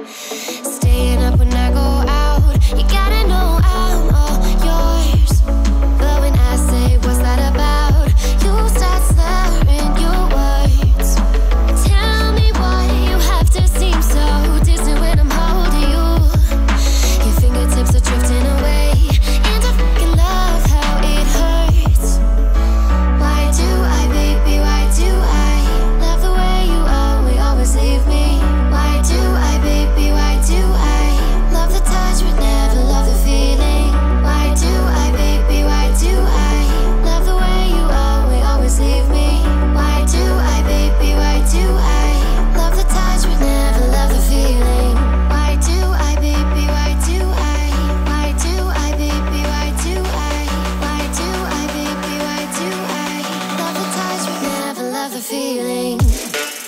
Staying up when I go out, you gotta know I'm all yours. But when I say what's that about, you start slurring your words. Tell me why you have to seem so distant when I'm holding you. Your fingertips are drifting away, and I fucking love how it hurts. Why do I, baby, why do I love the way you always leave me? Why do I, baby, why do I love the touch but never love the feeling? Why do I, baby, why do I love the way you always leave me? Why do I, baby, why do I love the touch but never love the feeling? Why do I, baby, why do I? Why do I, baby, why do I? Why do I, baby, why do I love the touch but never love the feeling?